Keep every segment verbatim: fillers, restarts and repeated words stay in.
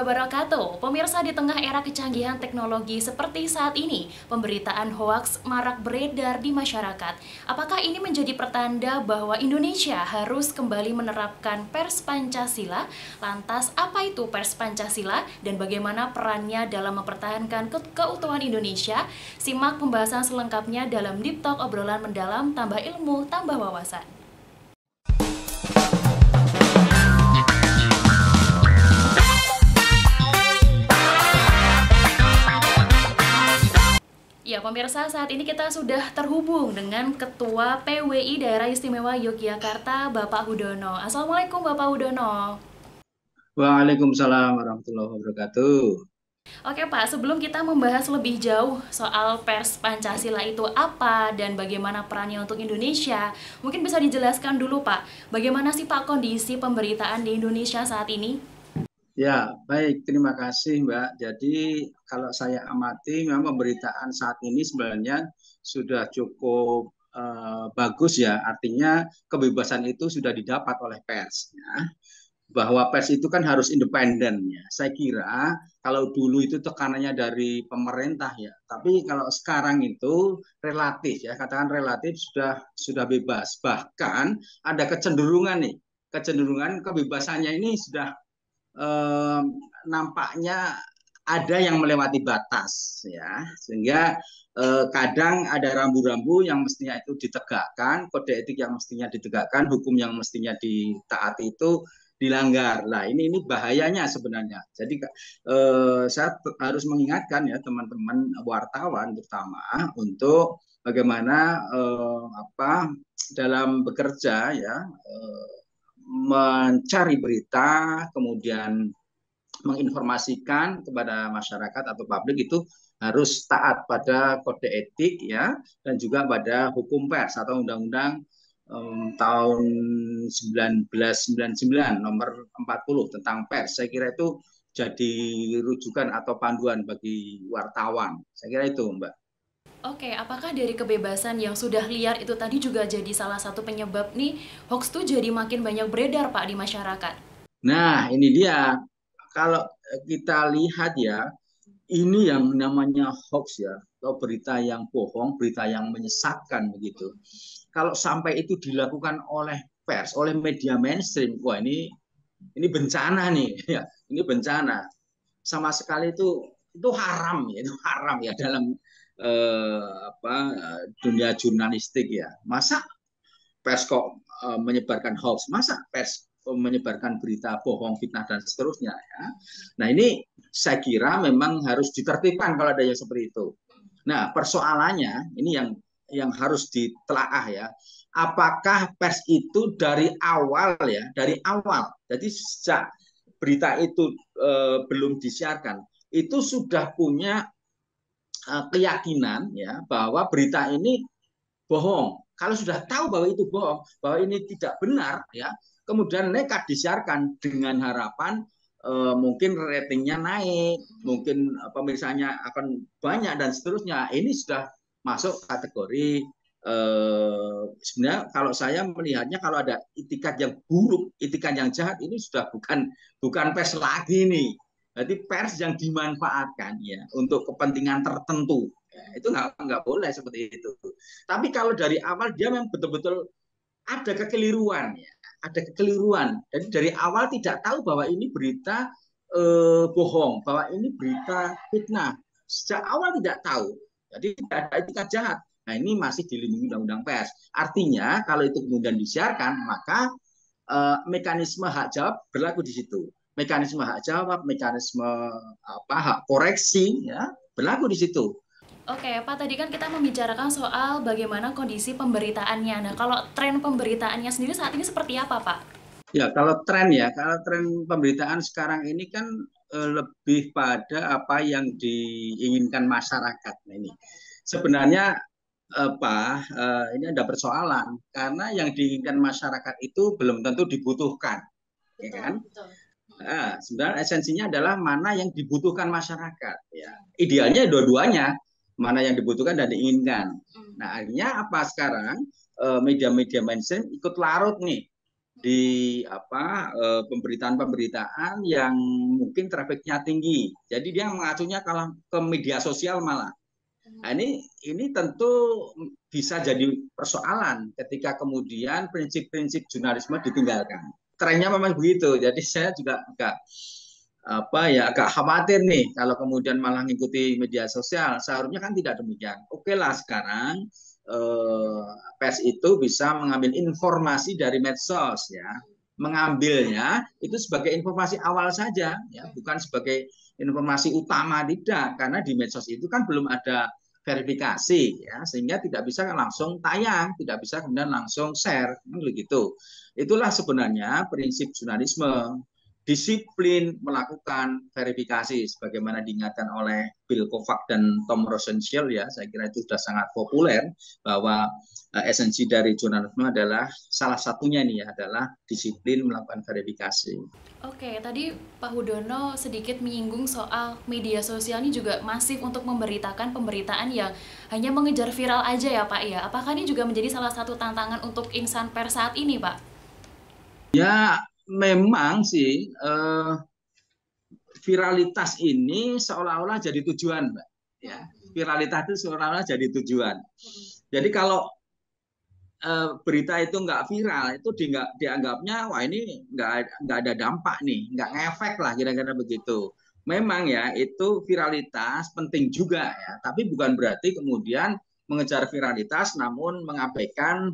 wabarakatuh. Pemirsa, di tengah era kecanggihan teknologi seperti saat ini, pemberitaan hoaks marak beredar di masyarakat. Apakah ini menjadi pertanda bahwa Indonesia harus kembali menerapkan pers Pancasila? Lantas, apa itu pers Pancasila dan bagaimana perannya dalam mempertahankan ke keutuhan Indonesia? Simak pembahasan selengkapnya dalam Deep Talk, obrolan mendalam, tambah ilmu, tambah wawasan. Ya, pemirsa, saat ini kita sudah terhubung dengan Ketua P W I Daerah Istimewa Yogyakarta, Bapak Hudono. Assalamualaikum, Bapak Hudono. Waalaikumsalam warahmatullahi wabarakatuh. Oke, Pak, sebelum kita membahas lebih jauh soal pers Pancasila itu apa dan bagaimana perannya untuk Indonesia, mungkin bisa dijelaskan dulu, Pak, bagaimana sih, Pak, kondisi pemberitaan di Indonesia saat ini? Ya, baik. Terima kasih, Mbak. Jadi, kalau saya amati, memang pemberitaan saat ini sebenarnya sudah cukup eh, bagus ya. Artinya, kebebasan itu sudah didapat oleh pers. Ya. Bahwa pers itu kan harus independen ya. Saya kira kalau dulu itu tekanannya dari pemerintah ya. Tapi kalau sekarang itu relatif ya, katakan relatif sudah sudah bebas. Bahkan ada kecenderungan nih, kecenderungan kebebasannya ini sudah eh, nampaknya ada yang melewati batas ya, sehingga eh, kadang ada rambu-rambu yang mestinya itu ditegakkan, kode etik yang mestinya ditegakkan, hukum yang mestinya ditaati itu dilanggar. Nah, ini ini bahayanya sebenarnya. Jadi eh, saya harus mengingatkan ya teman-teman wartawan terutama untuk bagaimana eh, apa dalam bekerja ya, eh, mencari berita, kemudian menginformasikan kepada masyarakat atau publik itu harus taat pada kode etik ya, dan juga pada hukum pers atau undang-undang um, tahun seribu sembilan ratus sembilan puluh sembilan nomor empat puluh tentang pers. Saya kira itu jadi rujukan atau panduan bagi wartawan. Saya kira itu, Mbak. Oke, apakah dari kebebasan yang sudah liar itu tadi juga jadi salah satu penyebab nih hoax tuh jadi makin banyak beredar, Pak, di masyarakat? Nah, ini dia. Kalau kita lihat ya, ini yang namanya hoax ya, atau berita yang bohong, berita yang menyesatkan begitu. Kalau sampai itu dilakukan oleh pers, oleh media mainstream, wah ini ini bencana nih, ya, ini bencana. Sama sekali itu itu haram ya, itu haram ya dalam eh, apa dunia jurnalistik ya. Masa pers kok uh, menyebarkan hoax, masa pers menyebarkan berita bohong, fitnah dan seterusnya ya. Nah, ini saya kira memang harus ditertibkan kalau ada yang seperti itu. Nah, persoalannya ini yang yang harus ditelaah ya. Apakah pers itu dari awal ya, dari awal. Jadi sejak berita itu eh, belum disiarkan, itu sudah punya eh, keyakinan ya bahwa berita ini bohong. Kalau sudah tahu bahwa itu bohong, bahwa ini tidak benar, ya, kemudian nekat disiarkan dengan harapan eh, mungkin ratingnya naik, mungkin eh, pemirsanya akan banyak dan seterusnya. Ini sudah masuk kategori eh, sebenarnya kalau saya melihatnya kalau ada itikat yang buruk, itikat yang jahat ini sudah bukan bukan pers lagi nih. Berarti pers yang dimanfaatkan ya untuk kepentingan tertentu. Ya, itu nggak nggak boleh seperti itu. Tapi kalau dari awal dia memang betul-betul ada kekeliruan, ya, ada kekeliruan. Jadi dari awal tidak tahu bahwa ini berita eh, bohong, bahwa ini berita fitnah. Sejak awal tidak tahu. Jadi tidak ada etikat jahat. Nah, ini masih dilindungi undang-undang pers. Artinya kalau itu kemudian disiarkan, maka eh, mekanisme hak jawab berlaku di situ. Mekanisme hak jawab, mekanisme apa hak koreksi, ya berlaku di situ. Oke, Pak, tadi kan kita membicarakan soal bagaimana kondisi pemberitaannya. Nah, kalau tren pemberitaannya sendiri saat ini seperti apa, Pak? Ya, kalau tren ya, kalau tren pemberitaan sekarang ini kan eh, lebih pada apa yang diinginkan masyarakat. Nah, ini sebenarnya apa eh, ini ada persoalan karena yang diinginkan masyarakat itu belum tentu dibutuhkan, ya kan? Nah, sebenarnya esensinya adalah mana yang dibutuhkan masyarakat. Ya, idealnya dua-duanya, mana yang dibutuhkan dan diinginkan. Nah, akhirnya apa sekarang? Eh, Media-media mainstream ikut larut nih di apa eh, pemberitaan-pemberitaan yang mungkin trafiknya tinggi. Jadi dia mengacunya kalau ke media sosial malah. Nah, ini ini tentu bisa jadi persoalan ketika kemudian prinsip-prinsip jurnalisme ditinggalkan. Trennya memang begitu. Jadi saya juga agak apa ya agak khawatir nih kalau kemudian malah ngikuti media sosial. Seharusnya kan tidak demikian. Oke lah sekarang eh, pers itu bisa mengambil informasi dari medsos ya, mengambilnya itu sebagai informasi awal saja ya, bukan sebagai informasi utama, tidak, karena di medsos itu kan belum ada verifikasi ya, sehingga tidak bisa langsung tayang, tidak bisa kemudian langsung share begitu. Itulah sebenarnya prinsip jurnalisme, disiplin melakukan verifikasi sebagaimana diingatkan oleh Bill Kovac dan Tom Rosenshell ya. Saya kira itu sudah sangat populer bahwa uh, esensi dari jurnalisme adalah salah satunya nih ya, adalah disiplin melakukan verifikasi. Oke, tadi Pak Hudono sedikit menyinggung soal media sosial ini juga masif untuk memberitakan pemberitaan yang hanya mengejar viral aja ya Pak ya. Apakah ini juga menjadi salah satu tantangan untuk insan pers saat ini Pak? Ya, memang sih eh, viralitas ini seolah-olah jadi tujuan, Mbak. Ya, viralitas itu seolah-olah jadi tujuan. Jadi kalau eh, berita itu nggak viral, itu di, nggak, dianggapnya wah ini nggak nggak ada dampak nih, nggak ngefek lah kira-kira begitu. Memang ya itu viralitas penting juga ya, tapi bukan berarti kemudian mengejar viralitas namun mengabaikan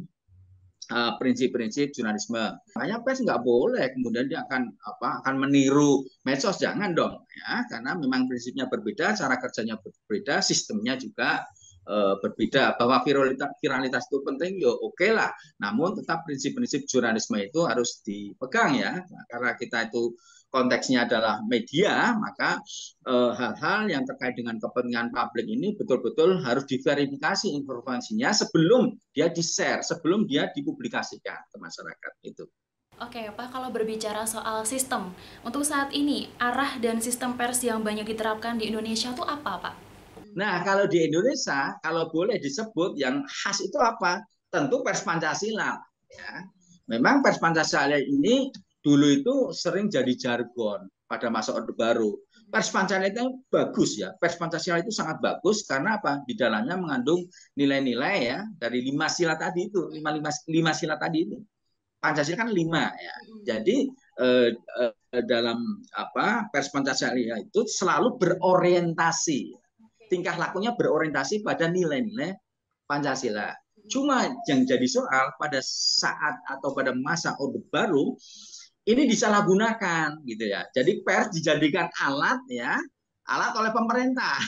prinsip-prinsip jurnalisme. Makanya pers nggak boleh kemudian dia akan apa akan meniru medsos, jangan dong ya, karena memang prinsipnya berbeda, cara kerjanya berbeda, sistemnya juga e, berbeda. Bahwa viralitas, viralitas itu penting, yo oke okay lah. Namun tetap prinsip-prinsip jurnalisme itu harus dipegang ya, nah, karena kita itu konteksnya adalah media, maka hal-hal e, yang terkait dengan kepentingan publik ini betul-betul harus diverifikasi informasinya sebelum dia di-share, sebelum dia dipublikasikan ke masyarakat itu. Oke Pak, kalau berbicara soal sistem, untuk saat ini arah dan sistem pers yang banyak diterapkan di Indonesia itu apa Pak? Nah kalau di Indonesia, kalau boleh disebut yang khas itu apa? Tentu pers Pancasila. Ya. Memang pers Pancasila ini dulu itu sering jadi jargon pada masa Orde Baru. Pers Pancasila itu bagus ya. Pers Pancasila itu sangat bagus karena apa? Di dalamnya mengandung nilai-nilai ya dari lima sila tadi itu, lima lima lima sila tadi itu. Pancasila kan lima ya. Jadi eh, eh, dalam apa? Pers Pancasila itu selalu berorientasi, tingkah lakunya berorientasi pada nilai-nilai Pancasila. Cuma yang jadi soal pada saat atau pada masa Orde Baru ini disalahgunakan gitu ya. Jadi pers dijadikan alat ya, alat oleh pemerintah,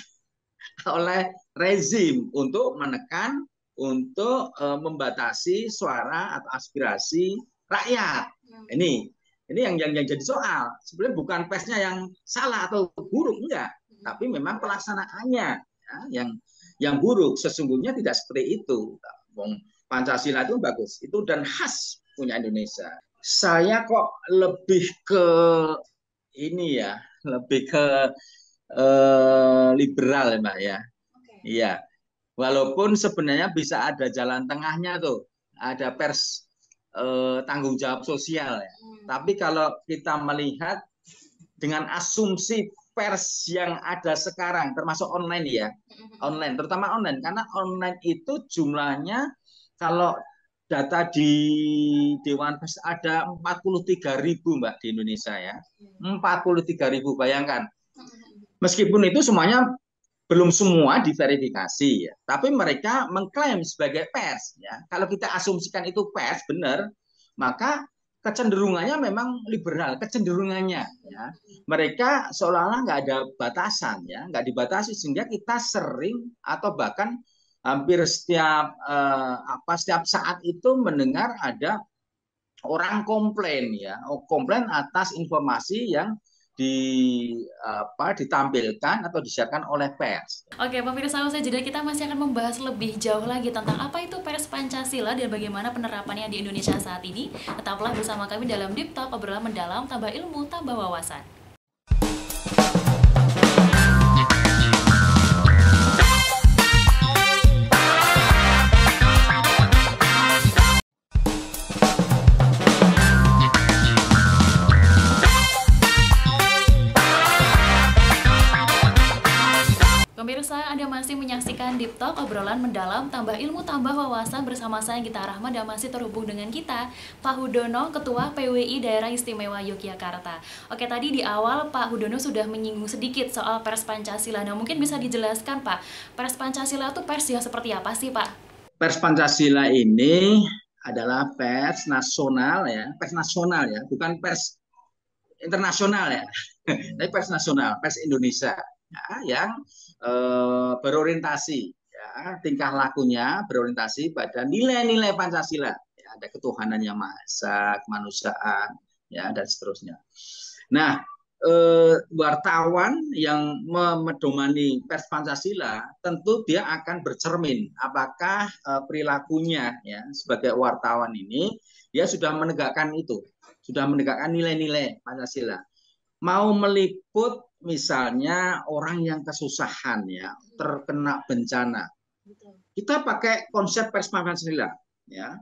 oleh rezim untuk menekan, untuk e, membatasi suara atau aspirasi rakyat. Ini ini yang yang, yang jadi soal. Sebenarnya bukan persnya yang salah atau buruk enggak, tapi memang pelaksanaannya ya, yang yang buruk. Sesungguhnya tidak seperti itu. Pancasila itu bagus, itu dan khas punya Indonesia. Saya kok lebih ke ini ya, lebih ke eh, liberal ya Mbak ya. Iya. Okay. Walaupun sebenarnya bisa ada jalan tengahnya tuh, ada pers eh, tanggung jawab sosial ya. Hmm. Tapi kalau kita melihat dengan asumsi pers yang ada sekarang, termasuk online ya, online, terutama online, karena online itu jumlahnya kalau data di Dewan Pers ada empat puluh tiga ribu Mbak di Indonesia ya. empat puluh tiga ribu, bayangkan. Meskipun itu semuanya belum semua diverifikasi ya, tapi mereka mengklaim sebagai pers ya. Kalau kita asumsikan itu pers benar, maka kecenderungannya memang liberal, kecenderungannya ya. Mereka seolah-olah nggak ada batasan ya, nggak dibatasi, sehingga kita sering atau bahkan hampir setiap eh, apa setiap saat itu mendengar ada orang komplain ya, komplain atas informasi yang di apa ditampilkan atau disiarkan oleh pers. Oke, pemirsa, usai jeda kita masih akan membahas lebih jauh lagi tentang apa itu pers Pancasila dan bagaimana penerapannya di Indonesia saat ini. Tetaplah bersama kami dalam Deep Talk, obrolan mendalam, tambah ilmu, tambah wawasan. menyaksikan Deep Talk, obrolan mendalam, tambah ilmu, tambah wawasan bersama saya Gita Rahma, dan masih terhubung dengan kita, Pak Hudono, Ketua P W I Daerah Istimewa Yogyakarta. Oke, tadi di awal Pak Hudono sudah menyinggung sedikit soal pers Pancasila. Nah, mungkin bisa dijelaskan Pak, pers Pancasila itu pers yang seperti apa sih Pak? Pers Pancasila ini adalah pers nasional ya, pers nasional ya, bukan pers internasional ya, tapi pers nasional, pers Indonesia ya, yang eh, berorientasi ya, tingkah lakunya berorientasi pada nilai-nilai Pancasila, ya, ada ketuhanan yang maha esa, kemanusiaan, ya, dan seterusnya. Nah, eh, wartawan yang memedomani pers Pancasila tentu dia akan bercermin apakah eh, perilakunya ya sebagai wartawan ini dia sudah menegakkan itu, sudah menegakkan nilai-nilai Pancasila. Mau meliput misalnya orang yang kesusahan ya, terkena bencana. Kita pakai konsep pers Pancasila ya.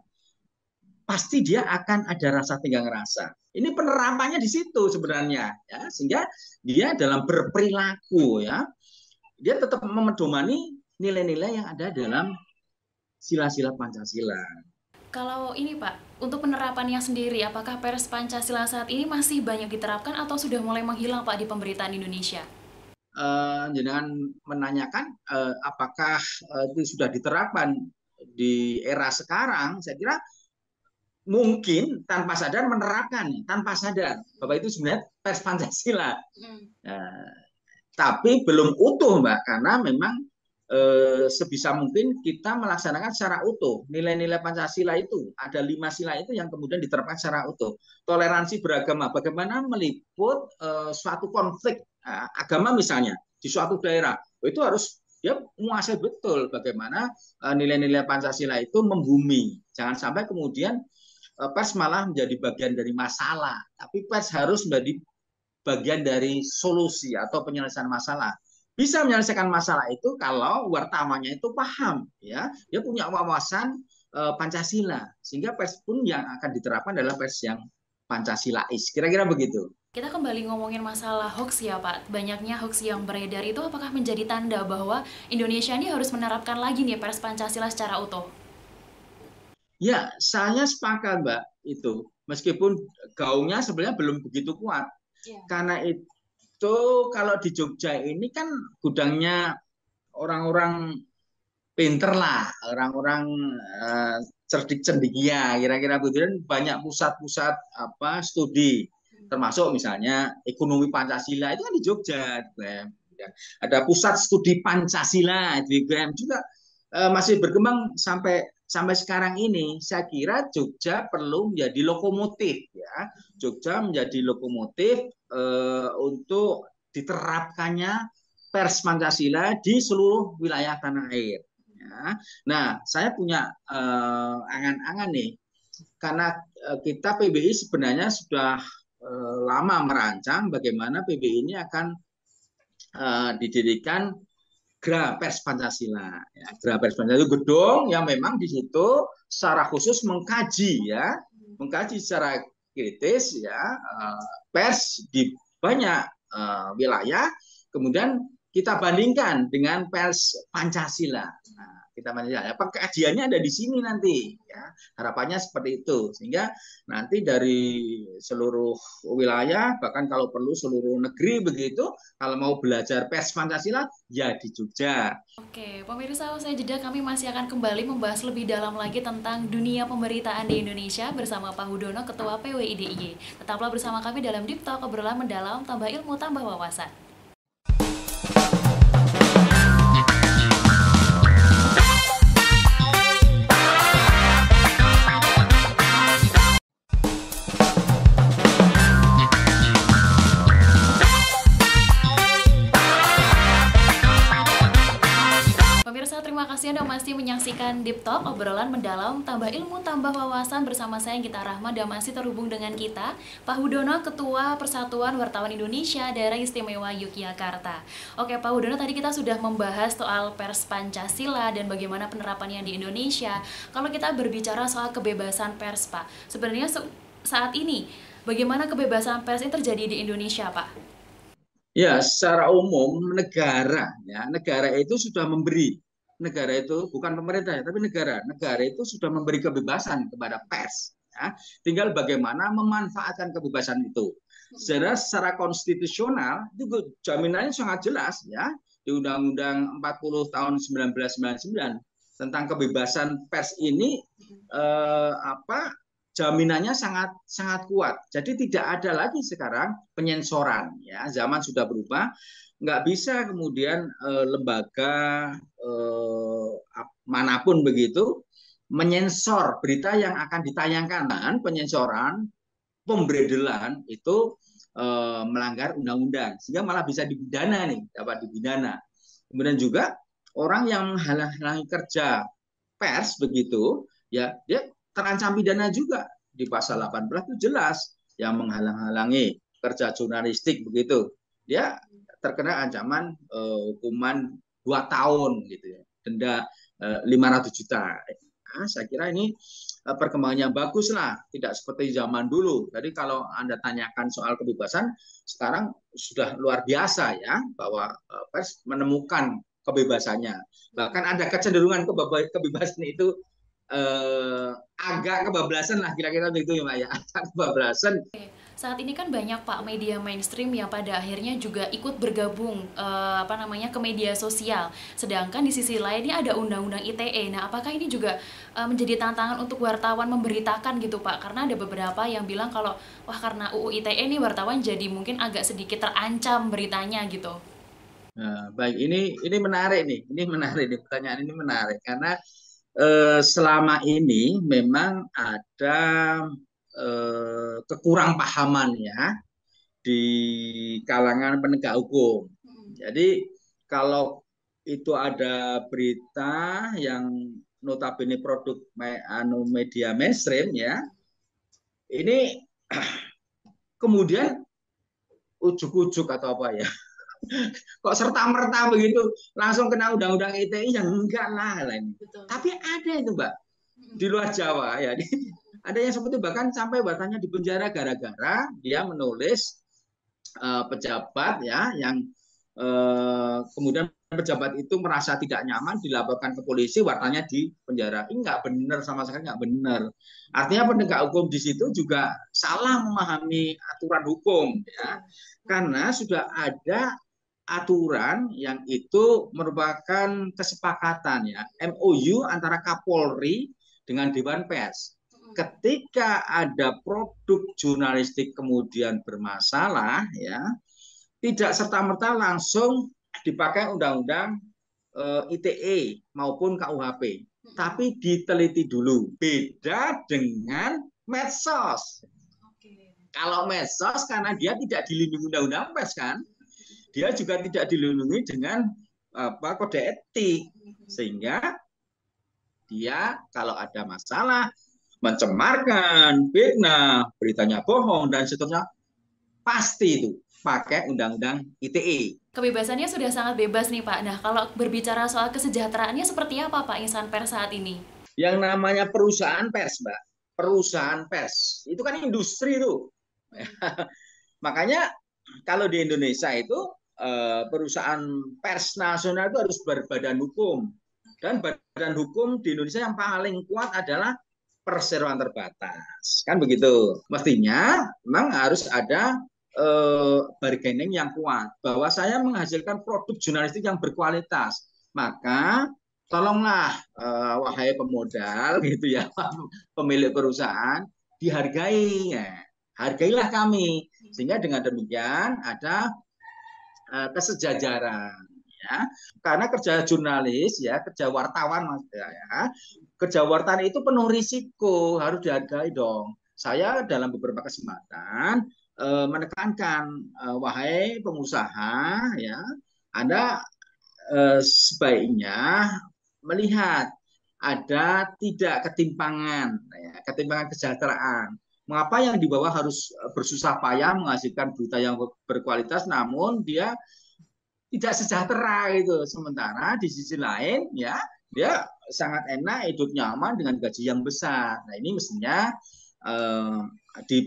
Pasti dia akan ada rasa tenggang rasa. Ini penerapannya di situ sebenarnya ya, sehingga dia dalam berperilaku ya, dia tetap memedomani nilai-nilai yang ada dalam sila-sila Pancasila. Kalau ini Pak, untuk penerapannya sendiri, apakah pers Pancasila saat ini masih banyak diterapkan atau sudah mulai menghilang Pak di pemberitaan Indonesia? Uh, jangan menanyakan uh, apakah uh, itu sudah diterapkan di era sekarang. Saya kira mungkin tanpa sadar menerapkan, tanpa sadar bahwa itu sebenarnya pers Pancasila. Hmm. Uh, tapi belum utuh Mbak, karena memang Eh, sebisa mungkin kita melaksanakan secara utuh nilai-nilai Pancasila itu, ada lima sila itu yang kemudian diterapkan secara utuh. Toleransi beragama, bagaimana meliput eh, suatu konflik eh, agama misalnya di suatu daerah, itu harus dia menguasai betul bagaimana eh, nilai-nilai Pancasila itu membumi. Jangan sampai kemudian eh, pers malah menjadi bagian dari masalah, tapi pers harus menjadi bagian dari solusi atau penyelesaian masalah. Bisa menyelesaikan masalah itu kalau wartawannya itu paham ya, dia punya wawasan e, Pancasila, sehingga pers pun yang akan diterapkan adalah pers yang Pancasilais, kira-kira begitu. Kita kembali ngomongin masalah hoax ya Pak, banyaknya hoax yang beredar itu apakah menjadi tanda bahwa Indonesia ini harus menerapkan lagi nih pers Pancasila secara utuh? Ya, saya sepakat Mbak itu, meskipun gaungnya sebenarnya belum begitu kuat, ya. Karena itu itu kalau di Jogja ini kan gudangnya orang-orang pinter lah, orang-orang uh, cerdik cendikia, kira-kira begitu, dan banyak pusat-pusat apa studi, termasuk misalnya ekonomi Pancasila itu kan di Jogja, ada pusat studi Pancasila di U G M juga uh, masih berkembang sampai sampai sekarang ini. Saya kira Jogja perlu menjadi lokomotif ya, Jogja menjadi lokomotif Uh, untuk diterapkannya pers Pancasila di seluruh wilayah tanah air. Ya. Nah, saya punya uh, angan-angan nih, karena uh, kita P B I sebenarnya sudah uh, lama merancang bagaimana P B I ini akan uh, didirikan Gra Pers Pancasila. Ya, Gra Pers Pancasila itu gedung yang memang di situ secara khusus mengkaji ya, mengkaji secara kritis ya uh, pers di banyak uh, wilayah, kemudian kita bandingkan dengan pers Pancasila. Nah, kita bandingkan ya, pengkajiannya ada di sini nanti ya, harapannya seperti itu, sehingga nanti dari seluruh wilayah, bahkan kalau perlu seluruh negeri begitu, kalau mau belajar pers Pancasila ya di Jogja. Oke, pemirsa, usai jeda kami masih akan kembali membahas lebih dalam lagi tentang dunia pemberitaan di Indonesia bersama Pak Hudono, Ketua P W I D I Y. Tetaplah bersama kami dalam Deep Talk, obrolan mendalam, tambah ilmu, tambah wawasan. Terima kasih Anda masih menyaksikan Deep Talk, obrolan mendalam, tambah ilmu, tambah wawasan bersama saya Gita Rahma, dan masih terhubung dengan kita Pak Hudono, Ketua Persatuan Wartawan Indonesia Daerah Istimewa Yogyakarta. Oke Pak Hudono, tadi kita sudah membahas soal pers Pancasila dan bagaimana penerapannya di Indonesia. Kalau kita berbicara soal kebebasan pers Pak, sebenarnya saat ini bagaimana kebebasan pers ini terjadi di Indonesia Pak? Ya, secara umum negara ya negara itu sudah memberi negara itu bukan pemerintah ya, tapi negara. Negara itu sudah memberi kebebasan kepada pers. Ya. Tinggal bagaimana memanfaatkan kebebasan itu. Secara, secara konstitusional itu jaminannya sangat jelas ya di Undang-Undang empat puluh tahun seribu sembilan ratus sembilan puluh sembilan tentang kebebasan pers ini eh, apa jaminannya sangat sangat kuat. Jadi tidak ada lagi sekarang penyensoran ya. Zaman sudah berubah. Nggak bisa kemudian eh, lembaga eh, manapun begitu menyensor berita yang akan ditayangkan. Dan penyensoran, pemberedelan itu eh, melanggar undang-undang sehingga malah bisa dipidana nih, dapat dipidana. Kemudian juga orang yang menghalang-halangi kerja pers begitu, ya dia terancam pidana juga di pasal delapan belas itu jelas yang menghalang-halangi kerja jurnalistik begitu. Dia terkena ancaman uh, hukuman dua tahun gitu ya, denda uh, lima ratus juta. Nah, saya kira ini uh, perkembangannya bagus lah, tidak seperti zaman dulu. Jadi kalau Anda tanyakan soal kebebasan, sekarang sudah luar biasa ya, bahwa uh, pers menemukan kebebasannya. Bahkan ada kecenderungan kebebasan itu eh, agak kebablasan lah kira-kira begitu ya Mbak ya, agak kebablasan. Saat ini kan banyak Pak media mainstream yang pada akhirnya juga ikut bergabung eh, apa namanya ke media sosial. Sedangkan di sisi lainnya ada undang-undang I T E. Nah, apakah ini juga eh, menjadi tantangan untuk wartawan memberitakan gitu Pak? Karena ada beberapa yang bilang kalau wah karena U U I T E ini wartawan jadi mungkin agak sedikit terancam beritanya gitu. Nah, baik ini ini menarik nih, ini menarik nih pertanyaan ini menarik karena eh, selama ini memang ada eh, kekurangpahaman ya di kalangan penegak hukum. Jadi kalau itu ada berita yang notabene produk anu media mainstream ya, ini kemudian ujuk-ujuk atau apa ya, kok serta-merta begitu langsung kena undang-undang I T E yang enggak lah ini. Tapi ada itu Mbak di luar Jawa ya, ada yang seperti bahkan sampai batanya di penjara gara-gara dia menulis uh, pejabat ya yang uh, kemudian pejabat itu merasa tidak nyaman dilaporkan ke polisi, wartanya di penjara. Ini nggak benar, sama sekali nggak benar. Artinya penegak hukum di situ juga salah memahami aturan hukum ya, karena sudah ada aturan yang itu merupakan kesepakatan ya M O U antara Kapolri dengan Dewan Pers. Ketika ada produk jurnalistik kemudian bermasalah ya, tidak serta-merta langsung dipakai undang-undang eh, I T E maupun K U H P, tapi diteliti dulu. Beda dengan medsos. Kalau medsos karena dia tidak dilindungi undang-undang pers kan, dia juga tidak dilindungi dengan apa kode etik, sehingga dia kalau ada masalah mencemarkan, fitnah, beritanya bohong dan seterusnya, pasti itu pakai undang-undang I T E. Kebebasannya sudah sangat bebas nih Pak. Nah, kalau berbicara soal kesejahteraannya seperti apa Pak insan pers saat ini? Yang namanya perusahaan pers, Mbak. Perusahaan pers. Itu kan industri itu. Makanya kalau di Indonesia itu perusahaan pers nasional itu harus berbadan hukum. Dan badan hukum di Indonesia yang paling kuat adalah perseroan terbatas. Kan begitu. Mestinya memang harus ada Uh, bargaining yang kuat bahwa saya menghasilkan produk jurnalistik yang berkualitas, maka tolonglah uh, wahai pemodal gitu ya, pemilik perusahaan, dihargai ya. Hargailah kami, sehingga dengan demikian ada uh, kesejajaran ya, karena kerja jurnalis ya, kerja wartawan ya, kerja wartawan itu penuh risiko, harus dihargai dong. Saya dalam beberapa kesempatan menekankan wahai pengusaha ya, Anda eh, sebaiknya melihat ada tidak ketimpangan ya, ketimpangan kesejahteraan. Mengapa yang di bawah harus bersusah payah menghasilkan berita yang berkualitas namun dia tidak sejahtera gitu, sementara di sisi lain ya dia sangat enak, hidup nyaman dengan gaji yang besar. Nah ini mestinya eh,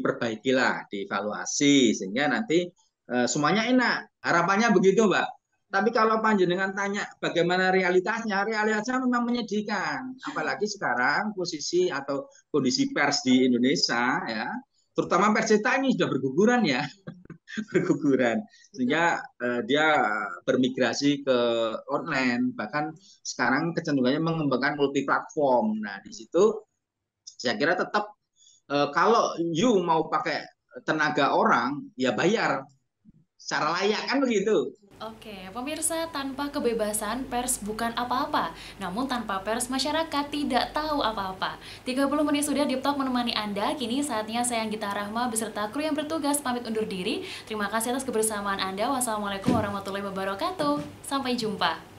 diperbaikilah, dievaluasi sehingga nanti eh, semuanya enak. Harapannya begitu, Mbak. Tapi kalau panjenengan tanya bagaimana realitasnya, realitasnya memang menyedihkan. Apalagi sekarang posisi atau kondisi pers di Indonesia ya, terutama pers cetak ini sudah berguguran ya, berguguran. Sehingga eh, dia bermigrasi ke online, bahkan sekarang kecenderungannya mengembangkan multi platform. Nah, di situ saya kira tetap eh, kalau you mau pakai tenaga orang, ya bayar secara layak kan begitu. Oke, pemirsa, tanpa kebebasan pers bukan apa-apa. Namun tanpa pers masyarakat tidak tahu apa-apa. tiga puluh menit sudah Deep Talk menemani Anda. Kini saatnya saya Anggita Rahma beserta kru yang bertugas pamit undur diri. Terima kasih atas kebersamaan Anda. Wassalamualaikum warahmatullahi wabarakatuh. Sampai jumpa.